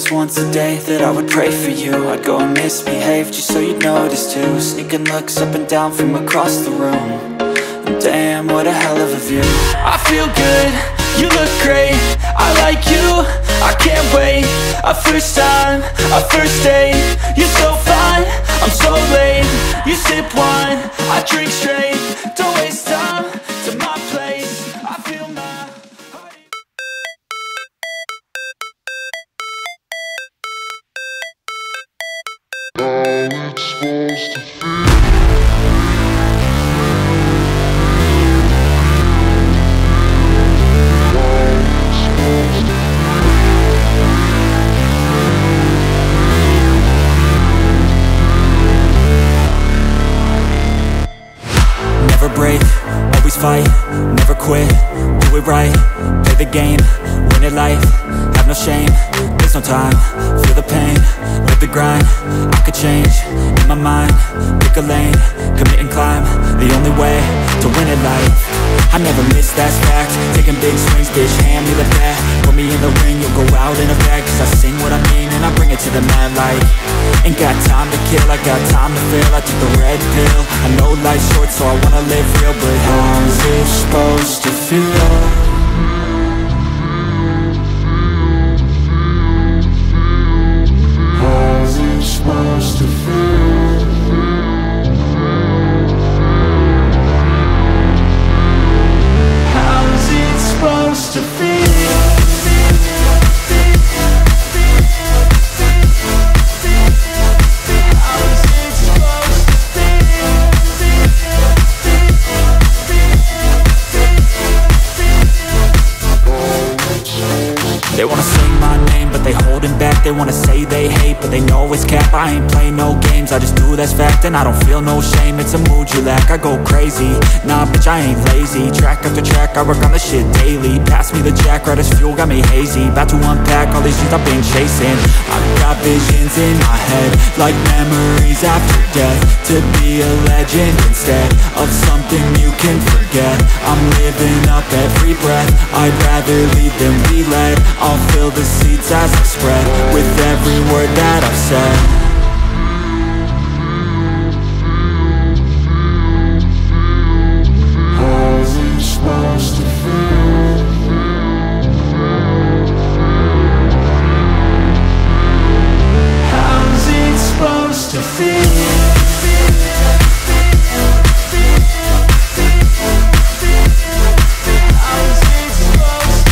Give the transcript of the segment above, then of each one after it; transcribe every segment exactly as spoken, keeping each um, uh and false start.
least once a day that I would pray for you. I'd go and misbehave just so you'd notice too. Sneaking looks up and down from across the room. And damn, what a hell of a view. I feel good, you look great, I like you, I can't wait. A first time, a first date, you're so fine, I'm so late. You sip wine, I drink straight, don't waste time to my place. I feel my heart. How it's supposed to feel. Never break, always fight, never quit, do it right, play the game, win it life, have no shame, there's no time, feel the pain, live the grind, I could change, in my mind, pick a lane, commit and climb, the only way to win it life. I never miss, that's fact, taking big swings, bitch, hand me the bat, put me in the ring, you'll go out in a bag, cause I sing what I mean and I bring it to the mad light. Ain't got time to kill, I got time to feel, I took the red pill, I know life's short so I wanna live real, but how's it supposed to feel? How's it supposed to feel? How's it supposed to feel? They wanna say my name, but they holding back. They wanna say they hate, but they know it's cap. I ain't play no games, I just do that's fact. And I don't feel no shame, it's a mood you lack. I go crazy, nah bitch I ain't lazy. Track after track, I work on the shit daily. Pass me the jack, right as fuel, got me hazy. About to unpack all these things I've been chasing. I've got visions in my head, like memories after death. To be a legend instead of something you can forget. I'm living up every breath, I'd rather lead than be led. I'll fill the seeds as I spread with every word that I've said. How's it supposed to feel? How's it supposed to feel?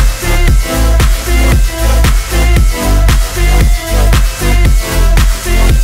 How's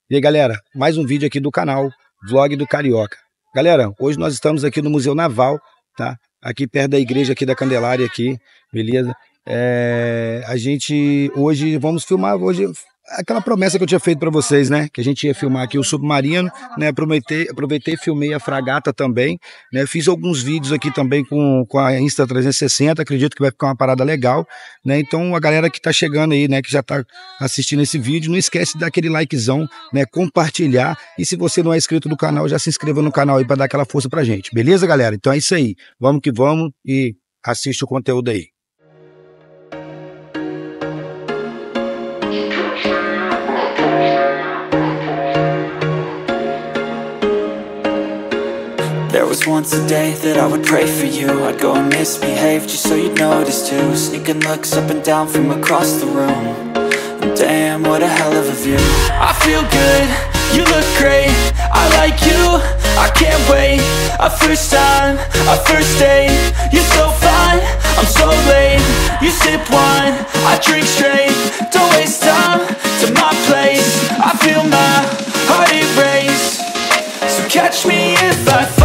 E aí, galera, mais um vídeo aqui do canal Vlog do Carioca. Galera, hoje nós estamos aqui no Museu Naval, tá? Aqui perto da igreja aqui da Candelária aqui, beleza? É, a gente hoje vamos filmar hoje aquela promessa que eu tinha feito para vocês, né? Que a gente ia filmar aqui o submarino, né? Aproveitei, aproveitei e filmei a fragata também, né? Fiz alguns vídeos aqui também com, com a Insta trezentos e sessenta, acredito que vai ficar uma parada legal, né? Então a galera que tá chegando aí, né? Que já tá assistindo esse vídeo, não esquece de dar aquele likezão, né? Compartilhar, e se você não é inscrito no canal, já se inscreva no canal aí para dar aquela força pra gente, beleza, galera? Então é isso aí, vamos que vamos e assiste o conteúdo aí. There was once a day that I would pray for you. I'd go and misbehave just so you'd notice too. Sneaking looks up and down from across the room. And damn, what a hell of a view. I feel good, you look great, I like you, I can't wait. A first time, a first date, you're so fine, I'm so late. You sip wine, I drink straight. Don't waste time to my place. I feel my heart erase. So catch me if I fall.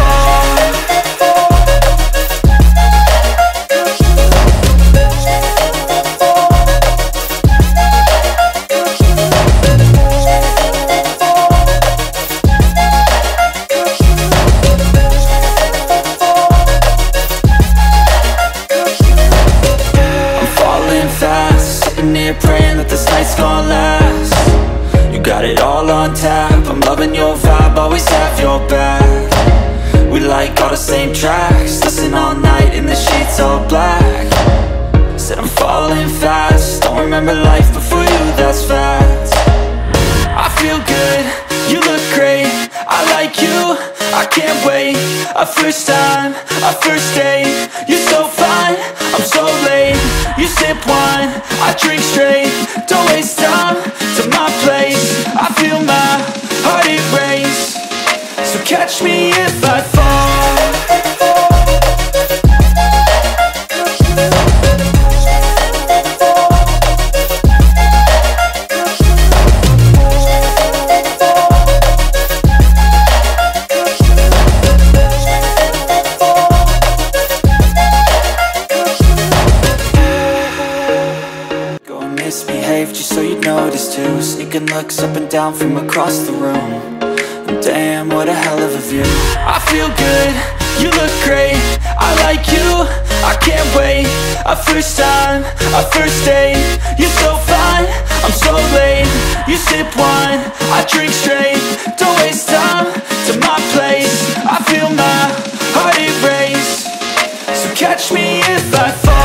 I'm falling fast, sitting here praying that this night's gonna last. You got it all on tap, I'm loving your vibe, always have your back. We like all the same tracks, listen all night in the sheets all black. Said I'm falling fast, don't remember life before you, that's facts. I feel good, you look great, I like you, I can't wait. A first time, a first date, you're so fine, I'm so late. You sip wine, I drink straight. Don't waste time to my place. I feel my heart erase. So catch me if I fall. Misbehave just so you'd notice too. Sneaking looks up and down from across the room. And damn, what a hell of a view. I feel good, you look great, I like you, I can't wait. A first time, a first date, you're so fine, I'm so late. You sip wine, I drink straight. Don't waste time to my place. I feel my heart erase. So catch me if I fall.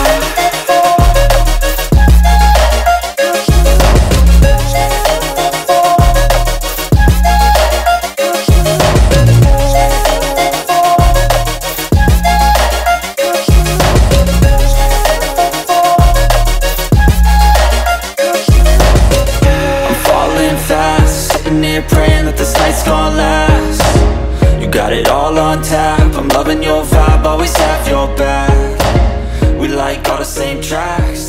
Praying that this night's gonna last. You got it all on tap, I'm loving your vibe, always have your back. We like all the same tracks.